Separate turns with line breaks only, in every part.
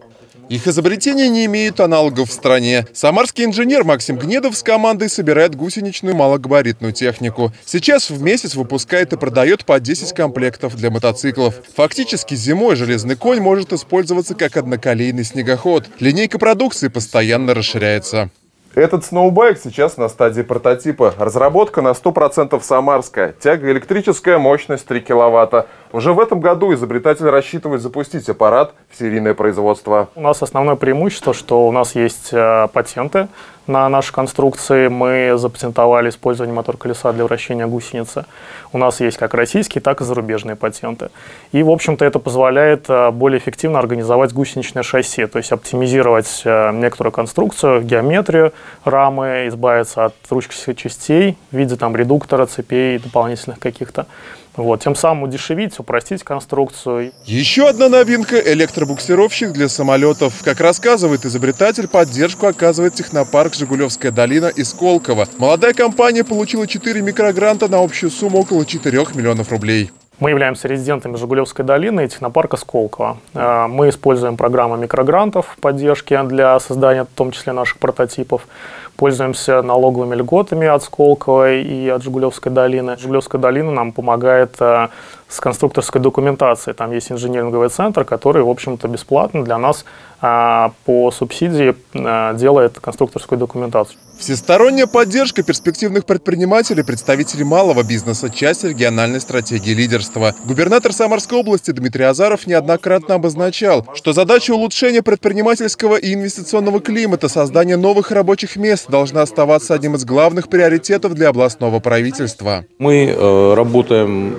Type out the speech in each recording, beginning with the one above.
Их изобретение не имеет аналогов в стране. Самарский инженер Максим Гнедов с командой собирает гусеничную малогабаритную технику. Сейчас в месяц выпускает и продает по 10 комплектов для мотоциклов. Фактически зимой железный конь может использоваться как одноколейный снегоход. Линейка продукции постоянно расширяется.
Этот сноубайк сейчас на стадии прототипа. Разработка на 100% самарская. Тяга электрическая, мощность 3 киловатта. Уже в этом году изобретатель рассчитывает запустить аппарат в серийное производство.
У нас основное преимущество, что у нас есть патенты на наши конструкции. Мы запатентовали использование мотор-колеса для вращения гусеницы. У нас есть как российские, так и зарубежные патенты. И, в общем-то, это позволяет более эффективно организовать гусеничное шасси, то есть оптимизировать некоторую конструкцию, геометрию рамы, избавиться от ручных частей в виде редуктора, цепей дополнительных каких-то. Тем самым удешевить, упростить конструкцию.
Еще одна новинка – электробуксировщик для самолетов. Как рассказывает изобретатель, поддержку оказывает технопарк «Жигулевская долина» из Сколково. Молодая компания получила 4 микрогранта на общую сумму около 4 миллионов рублей.
Мы являемся резидентами Жигулевской долины и технопарка Сколково. Мы используем программу микрогрантов поддержки для создания, в том числе, наших прототипов. Пользуемся налоговыми льготами от Сколково и от Жигулевской долины. Жигулевская долина нам помогает с конструкторской документацией. Там есть инженеринговый центр, который, в общем-то, бесплатно для нас по субсидии делает конструкторскую документацию.
Всесторонняя поддержка перспективных предпринимателей, представителей малого бизнеса – часть региональной стратегии лидерства. Губернатор Самарской области Дмитрий Азаров неоднократно обозначал, что задача улучшения предпринимательского и инвестиционного климата, создания новых рабочих мест должна оставаться одним из главных приоритетов для областного правительства.
Мы работаем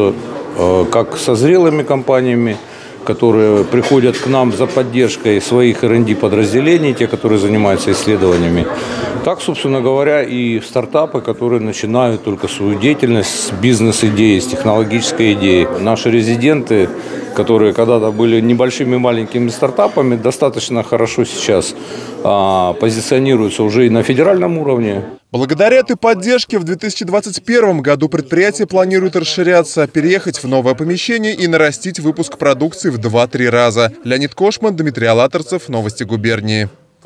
как со зрелыми компаниями, которые приходят к нам за поддержкой своих R&D подразделений, те, которые занимаются исследованиями. Так, собственно говоря, и стартапы, которые начинают только свою деятельность с бизнес-идеи, с технологической идеи. Наши резиденты, которые когда-то были небольшими маленькими стартапами, достаточно хорошо сейчас позиционируются уже и на федеральном уровне.
Благодаря этой поддержке в 2021 году предприятие планирует расширяться, переехать в новое помещение и нарастить выпуск продукции в 2-3 раза. Леонид Кошман, Дмитрий Алаторцев, Новости губернии.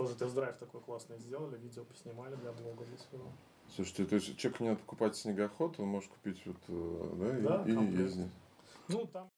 Слушайте, то есть человеку не надо покупать снегоход, он может купить и ездить.